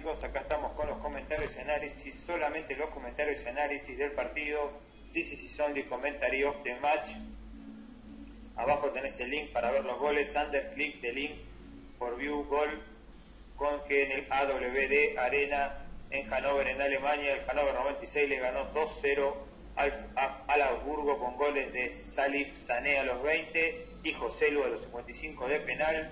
chicos, acá estamos con los comentarios y análisis, solamente los comentarios y análisis del partido. This is only commentary of the match. Abajo tenés el link para ver los goles. Under click the link for view gol con G en el AWD Arena en Hannover, en Alemania. El Hannover 96 le ganó 2-0 al Augsburgo con goles de Salif Sané a los 20 y Joselu a los 55 de penal.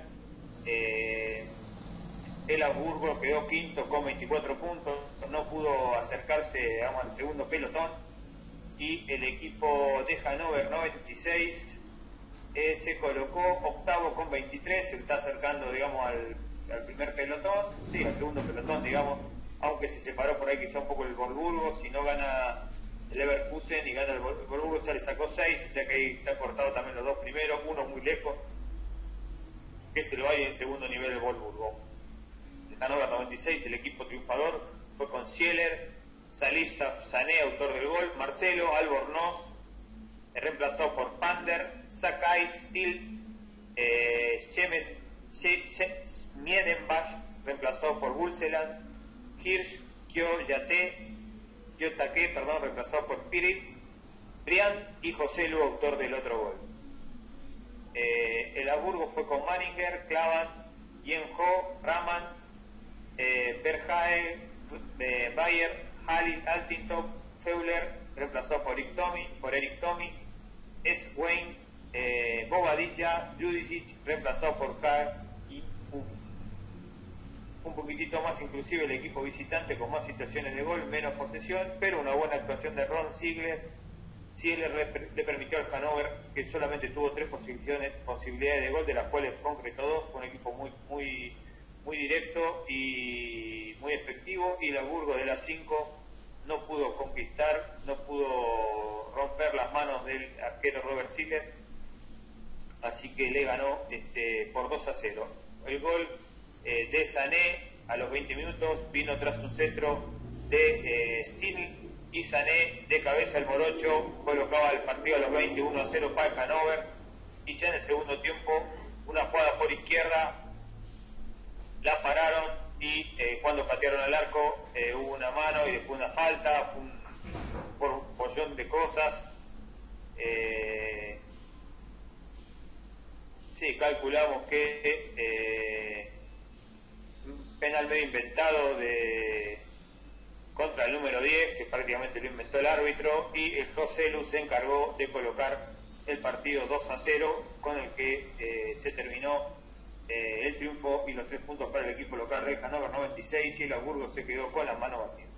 El Augsburgo quedó quinto con 24 puntos, no pudo acercarse, digamos, al segundo pelotón, y el equipo de Hannover 96 se colocó octavo con 23, se está acercando, digamos, al primer pelotón, sí, al segundo pelotón, digamos, aunque se separó por ahí quizá un poco el Wolfsburgo. Si no gana el Leverkusen y gana el Wolfsburgo, ya le sacó 6, o sea que ahí está cortado también los dos primeros, uno muy lejos, que se lo hay en el segundo nivel del Wolfsburgo. De Hannover 96, el equipo triunfador fue con Zieler, Salif Sané, autor del gol, Marcelo, Albornoz, reemplazado por Pander, Sakai, Stil, Miedenbach, reemplazado por Bulseland, Hirsch, Kiyotake, reemplazado por Pirit, Briand y Joselu, autor del otro gol. El Augsburgo fue con Manninger, Klavan, Yenho, Raman, Berhae, Bayer, Halit, Altintop, Feuler, reemplazado por Eric Tommy, S. Wayne, Bobadilla, Judicic, reemplazado por K. y un poquitito más inclusive el equipo visitante, con más situaciones de gol, menos posesión, pero una buena actuación de Ron Ziegler le permitió al Hannover, que solamente tuvo 3 posibilidades de gol, de las cuales concretó 2. Fue un equipo muy directo y muy efectivo, y el Augsburgo de las 5 no pudo conquistar, no pudo romper las manos del arquero Robert Ziegler, así que le ganó por 2-0. El gol de Sané a los 20 minutos vino tras un centro de Stil, y Sané de cabeza el morocho colocaba el partido a los 21-0 para el Hannover. Y ya en el segundo tiempo, una jugada por izquierda, la pararon, y cuando patearon al arco hubo una mano y después una falta, fue un pollón de cosas. Sí, calculamos que un penal medio inventado contra el número 10, que prácticamente lo inventó el árbitro, y el Joselu se encargó de colocar el partido 2-0, con el que se terminó el triunfo y los 3 puntos para el equipo local de Hannover 96, y el Augsburgo se quedó con las manos vacías.